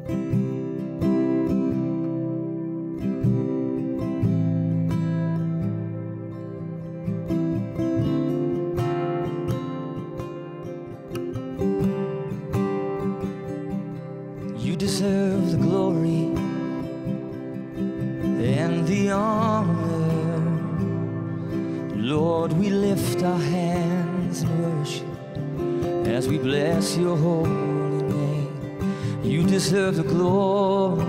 You deserve the glory and the honor. Lord, we lift our hands in worship as we bless your holy name. You deserve the glory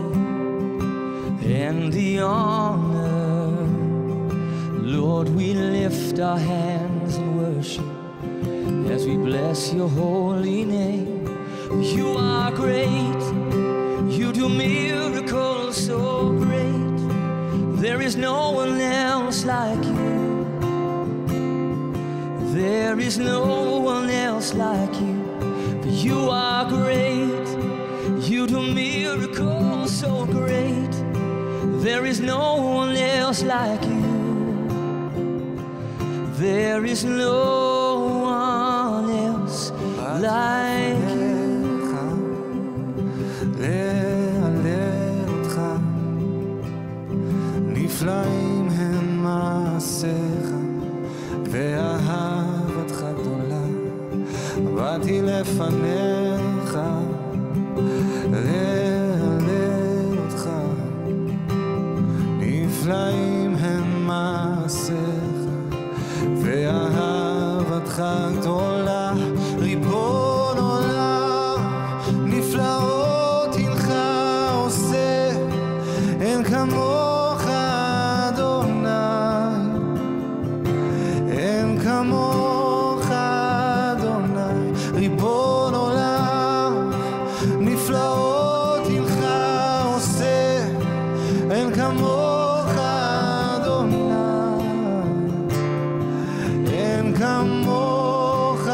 and the honor. Lord, we lift our hands in worship as we bless your holy name. You are great, you do miracles so great. There is no one else like you. There is no one else like you. For you are great, you do miracles so great. There is no one else like you. There is no one else like you. נפלאים הם מעשיך ואהבתך גדולה. באתי לפניך להלל אותך. נפלאים הם מעשיך ואהבתך גדולה. ריבון עולם נפלאות הינך עושה, אין כמוך כמוך אדוני. ריבון עולם נפלאות הינך עושה, אין כמוך אדוני, אין כמוך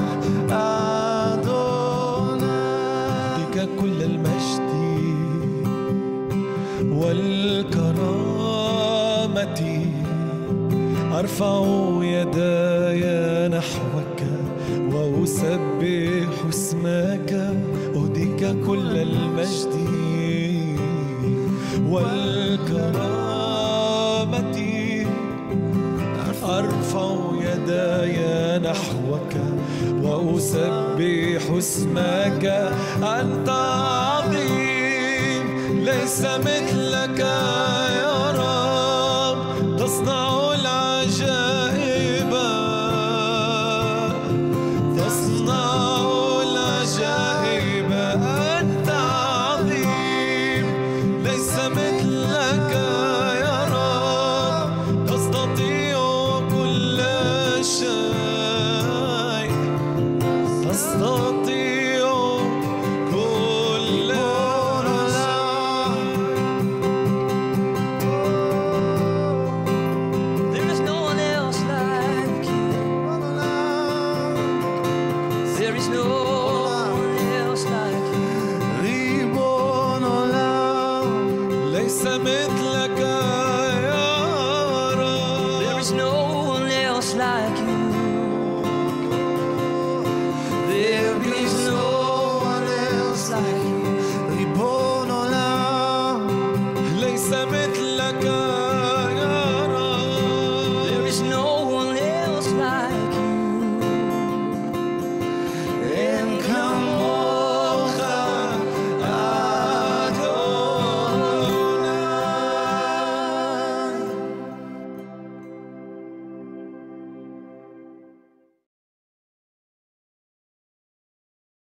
אדוני. لك كل المجد والكرامة، أرفع يداي نحوك وأسبح اسمك. أهديك كل المجد والكرامة، أرفع يداي نحوك وأسبح اسمك. أنت عظيم ليس مثلك